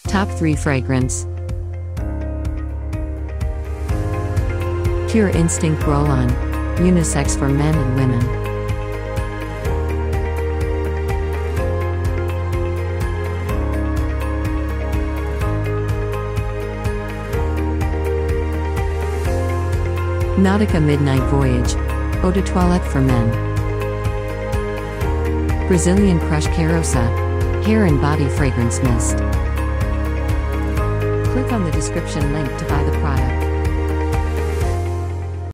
Top 3 fragrance. Pure Instinct Roll-On. Unisex for men and women. Nautica Midnight Voyage. Eau de Toilette for men. Brazilian Crush Cheirosa. Hair and Body Fragrance Mist. Click on the description link to buy the product.